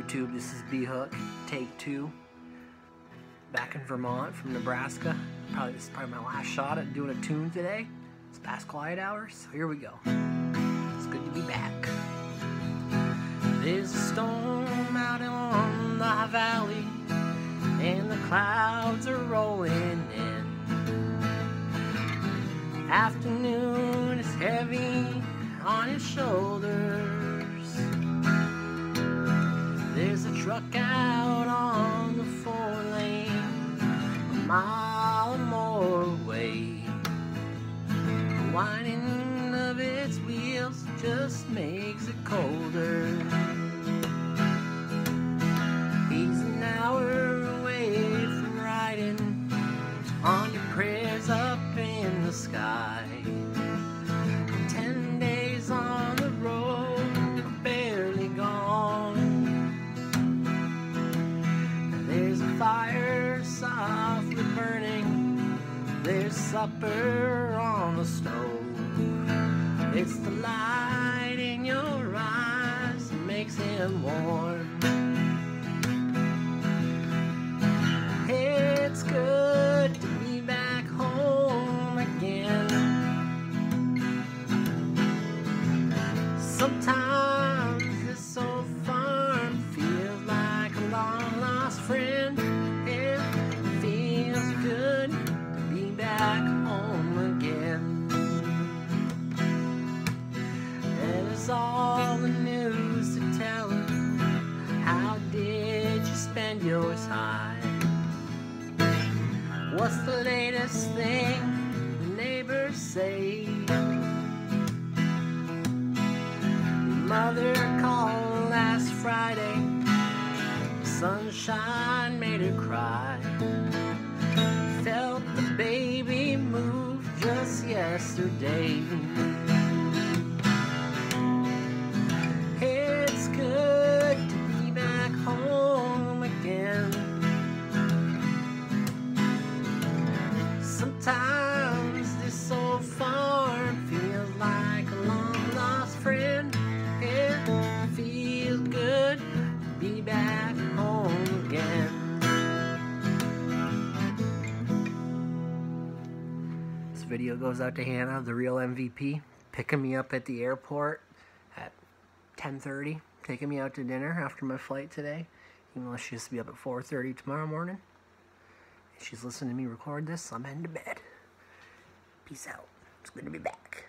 YouTube, this is B-Hook, take 2. Back in Vermont from Nebraska. This is probably my last shot at doing a tune today. It's past quiet hours, so here we go. It's good to be back. There's a storm out on the high valley, and the clouds are rolling in. Afternoon is heavy on his shoulders. There's a truck out on the 4-lane, a mile or more away. The whining of its wheels just makes it colder. He's an hour away from riding on your prayers up in the sky. 10 days on the road, barely gone. There's a fire softly burning, there's supper on the stove. It's the light in your eyes that makes him warm. It's good to be back home again. Sometimes this old farm feels like a long lost friend. It feels good to be back home again. There's all the news to tell her. How did you spend your time? What's the latest thing the neighbors say? Your mother called last Friday, sunshine made her cry. Felt the baby move just yesterday. It's good to be back home again. Sometimes this old farm feels like a long lost friend. It feels good to be back home again. This video goes out to Hannah, the real MVP, picking me up at the airport at 10:30, taking me out to dinner after my flight today, even though she has to be up at 4:30 tomorrow morning. She's listening to me record this, so I'm heading to bed. Peace out. It's good to be back.